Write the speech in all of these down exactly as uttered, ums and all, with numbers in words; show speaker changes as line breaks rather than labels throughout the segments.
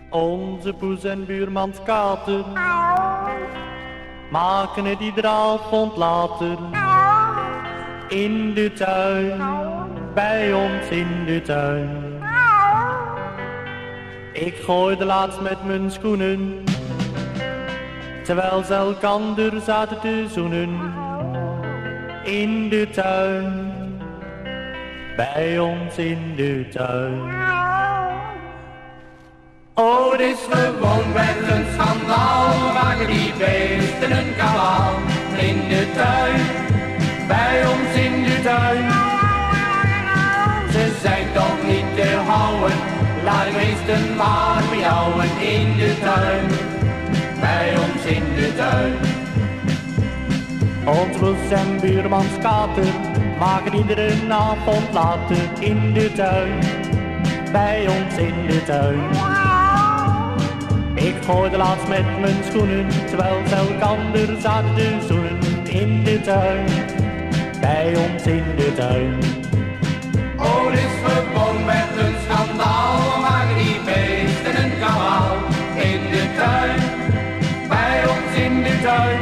Onze poes en buurmans kater maken het iedere avond later. In de tuin, bij ons in de tuin. Ik gooide laatst met mijn schoenen, terwijl ze elkander zaten te zoenen. In de tuin, bij ons in de tuin.
Oh, het is gewoon met een schandaal, maken die beesten een kabaal. In de tuin, bij ons in de tuin. Ze zijn toch niet te houden, laat de beesten maar miauwen. In de tuin, bij ons in de tuin.
Ons poes en buurmans kater maken iedere avond later. In de tuin, bij ons in de tuin. Ik gooide laatst met mijn schoenen, terwijl ze elkander zaten te zoenen. In de tuin, bij ons in de tuin.
Oh, het is gewoon met een schandaal, maken die beesten een kabaal. In de tuin, bij ons in de tuin.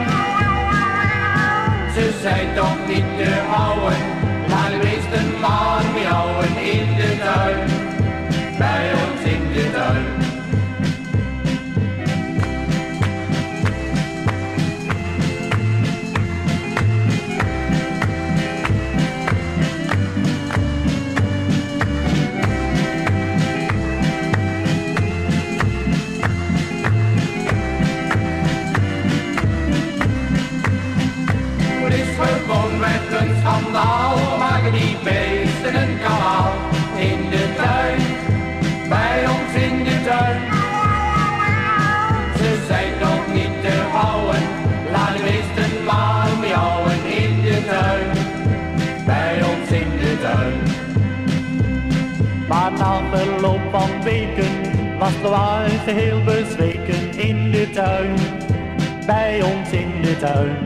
Ze zijn toch niet te houden, laat de beesten maar miauwen. In de tuin, bij ons in de tuin. Gewoon met een schandaal, maken die beesten een kabaal. In de tuin, bij ons in de tuin. Ze zijn toch niet te houden, laat de beesten maar miauwen. In de tuin, bij ons in de tuin.
Maar na verloop van weken was de waar geheel bezweken. In de tuin, bij ons in de tuin.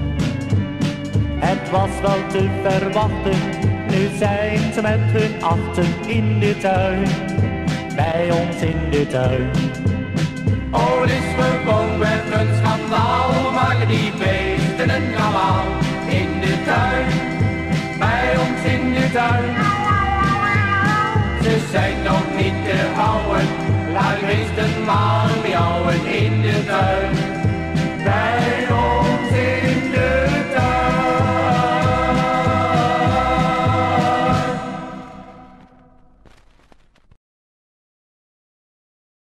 Het was wel te verwachten, nu zijn ze met hun achten. In de tuin, bij ons in de tuin.
Oh, het is gewoon met een schandaal, maken die beesten een kabaal. In de tuin, bij ons in de tuin. Ze zijn toch niet te houden, laat de beesten maar miauwen. In de tuin.